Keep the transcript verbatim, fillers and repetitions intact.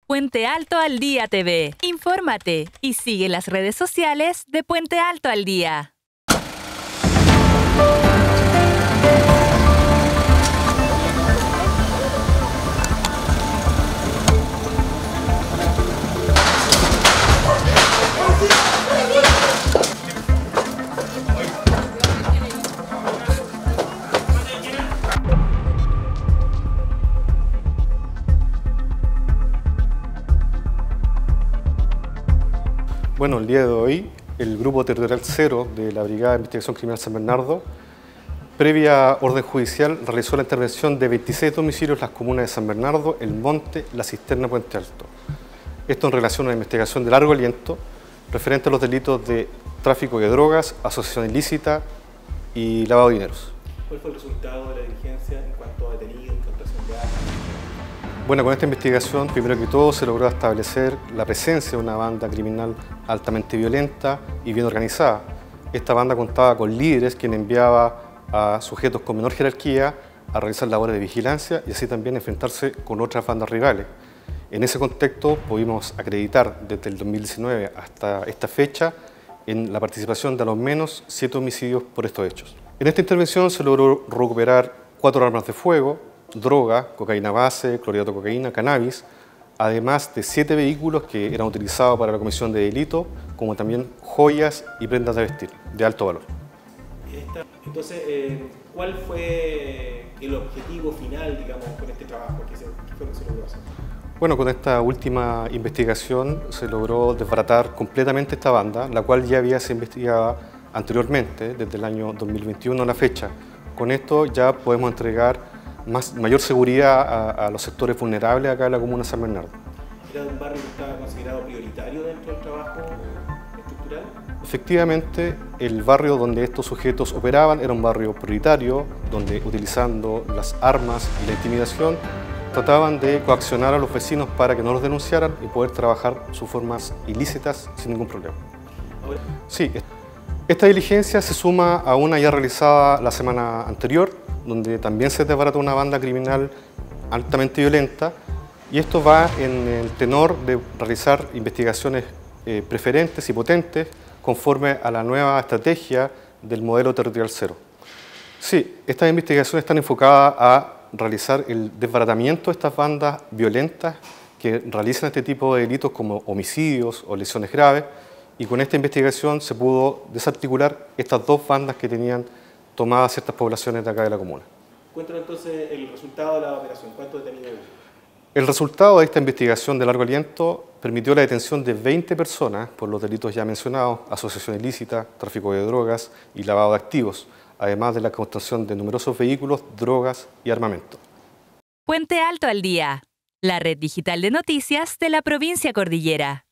Puente Alto al Día T V. Infórmate y sigue las redes sociales de Puente Alto al Día. Bueno, el día de hoy, el Grupo Territorial Cero de la Brigada de Investigación Criminal San Bernardo, previa orden judicial, realizó la intervención de veintiséis domicilios en las comunas de San Bernardo, El Monte, La Cisterna, Puente Alto. Esto en relación a una investigación de largo aliento referente a los delitos de tráfico de drogas, asociación ilícita y lavado de dineros. ¿Cuál fue el resultado de la diligencia en cuanto a detenidos, incautación de armas? Bueno, con esta investigación, primero que todo, se logró establecer la presencia de una banda criminal altamente violenta y bien organizada. Esta banda contaba con líderes quienes enviaba a sujetos con menor jerarquía a realizar labores de vigilancia y así también enfrentarse con otras bandas rivales. En ese contexto pudimos acreditar desde el dos mil diecinueve hasta esta fecha en la participación de a lo menos siete homicidios por estos hechos. En esta intervención se logró recuperar cuatro armas de fuego, droga, cocaína base, clorhidrato de cocaína, cannabis, además de siete vehículos que eran utilizados para la comisión de delito, como también joyas y prendas de vestir de alto valor. Entonces, eh, ¿cuál fue el objetivo final, digamos, con este trabajo? ¿Qué, se, qué fue lo que se logró hacer? Bueno, con esta última investigación se logró desbaratar completamente esta banda, la cual ya había sido investigada anteriormente, desde el año dos mil veintiuno a la fecha. Con esto ya podemos entregar Más, mayor seguridad a, a los sectores vulnerables acá en la comuna de San Bernardo. ¿Era un barrio que estaba considerado prioritario dentro del trabajo estructural? Efectivamente, el barrio donde estos sujetos operaban era un barrio prioritario, donde utilizando las armas y la intimidación trataban de coaccionar a los vecinos para que no los denunciaran y poder trabajar sus formas ilícitas sin ningún problema. Ahora. Sí, esta diligencia se suma a una ya realizada la semana anterior, donde también se desbarató una banda criminal altamente violenta, y esto va en el tenor de realizar investigaciones eh, preferentes y potentes conforme a la nueva estrategia del modelo territorial cero. Sí, estas investigaciones están enfocadas a realizar el desbaratamiento de estas bandas violentas que realizan este tipo de delitos como homicidios o lesiones graves, y con esta investigación se pudo desarticular estas dos bandas que tenían tomadas ciertas poblaciones de acá de la comuna. Cuéntanos entonces el resultado de la operación. ¿Cuántos detenidos hubo? El resultado de esta investigación de largo aliento permitió la detención de veinte personas por los delitos ya mencionados, asociación ilícita, tráfico de drogas y lavado de activos, además de la incautación de numerosos vehículos, drogas y armamento. Puente Alto al Día, la red digital de noticias de la provincia cordillera.